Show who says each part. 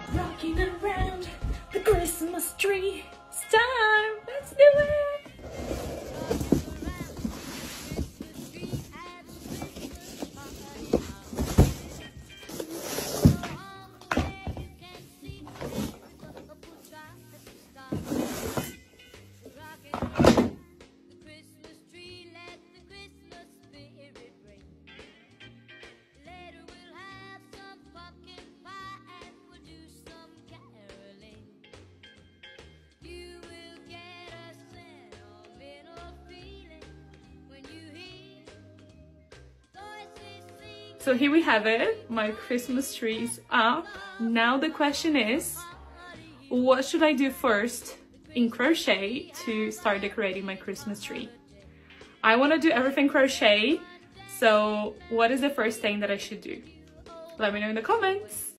Speaker 1: Rocking around the Christmas tree. It's time. Let's do it. So here we have it, my Christmas tree is up. Now the question is, what should I do first in crochet to start decorating my Christmas tree? I want to do everything crochet, so what is the first thing that I should do? Let me know in the comments.